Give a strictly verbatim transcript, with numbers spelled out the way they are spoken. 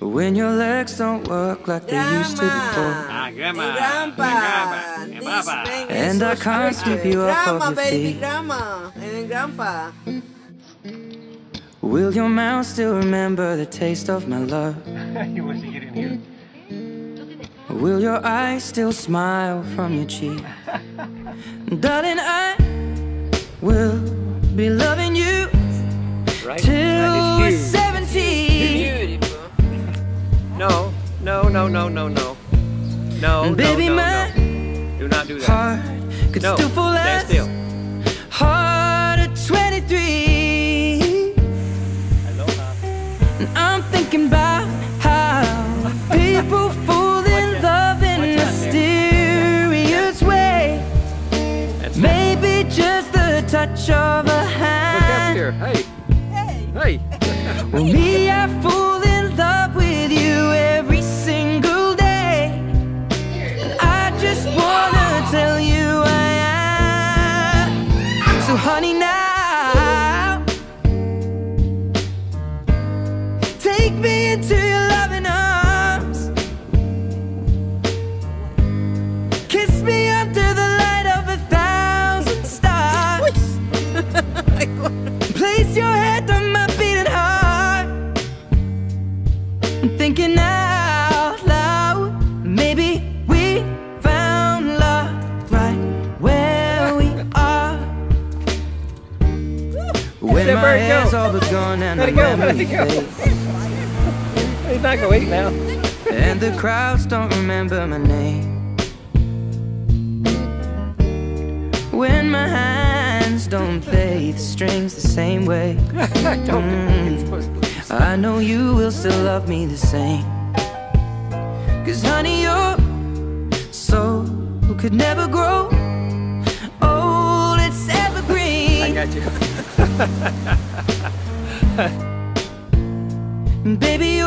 when your legs don't work like they used to before. Ah, grandma. And grandpa. And grandpa. This man And is I so can't stupid. sweep you off Grandma, of your baby, feet. grandma, and grandpa. Will your mouth still remember the taste of my love? You want to get in here? Will your eyes still smile from your cheek? Darling, I will be loving you Right? till Right, seventeen. Beautiful. No, no, no, no, no, no. No, no, Baby, no, my no. Do not do that. heart could No, still fall stand as still. hard at twenty-three. Aloha. And I'm thinking about how people fall in love in mysterious ways. That's Maybe just the touch of a Look up hand. here. Hey. Hey. Hey. Well, me, I fall in love with you every single day. And I just wanna tell you I am. So honey, now take me into your loving arms. Kiss me under the light of a thousand stars. Place your head on my beating heart. I'm thinking out loud. Maybe we found love right where we are. When Let my Bert go. hair's all but gone and Let the it go, let memory it go. fades, He's not gonna wait now. and the crowds don't remember my name. When my hands don't play the strings the same way, Don't. mm, I know you will still love me the same. Cause honey, your soul could never grow old, it's evergreen. I got you. Baby,